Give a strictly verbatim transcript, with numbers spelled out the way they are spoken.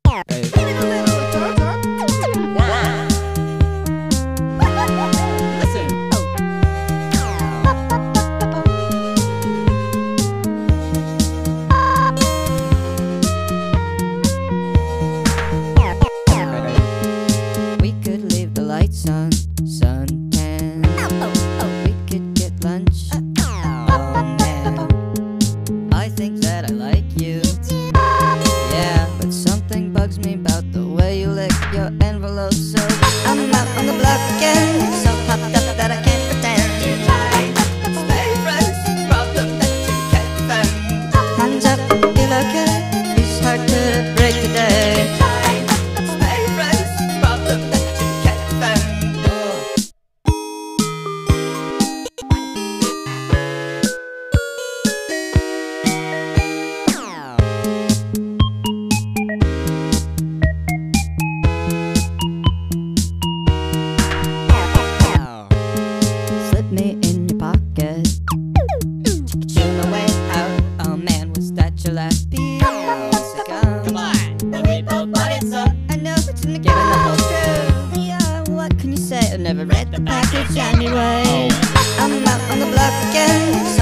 We could leave the lights on, suntan. We could get lunch. Oh man, I think that I like you. Yeah, but something bugs me about the way you lick your envelope. So I'm out on the block again, so hopped up that I can't pretend. Stay friends, problem that you can't defend. Hands up, feel okay, it's hard to break the day. Stay friends, problem that you can't defend. Slip me in your pocket, tune my way out. Oh man, was that your last piece? Come on, when we both bought it, so I know it's in the given the whole truth. Yeah, what can you say? I never read the package anyway. I'm out on the block again.